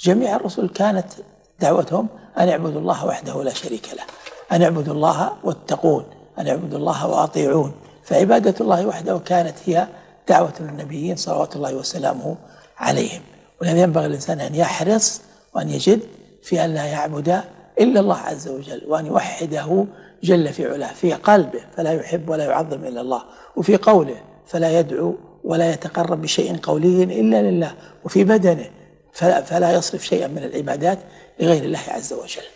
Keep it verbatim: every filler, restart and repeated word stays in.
جميع الرسل كانت دعوتهم أن اعبدوا الله وحده لا شريك له، أن اعبدوا الله واتقون، أن اعبدوا الله وأطيعون. فعبادة الله وحده كانت هي دعوة النبيين صلوات الله وسلامه عليهم. ولهذا ينبغي الإنسان أن يحرص وأن يجد في أن لا يعبد إلا الله عز وجل، وأن يوحده جل في علاه في قلبه فلا يحب ولا يعظم إلا الله، وفي قوله فلا يدعو ولا يتقرب بشيء قولي إلا لله، وفي بدنه فلا يصرف شيئا من العبادات لغير الله عز وجل.